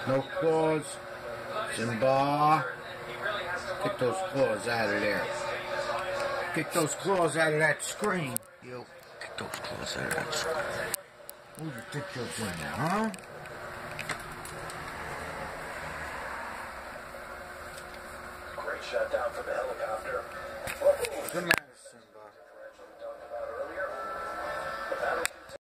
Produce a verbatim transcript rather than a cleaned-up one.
No claws. Simba. Get those claws out of there. Get those claws out of that screen. You. Get those claws out of that screen. Who do you think you're doing now, huh? Great shot down from the helicopter. What's the matter?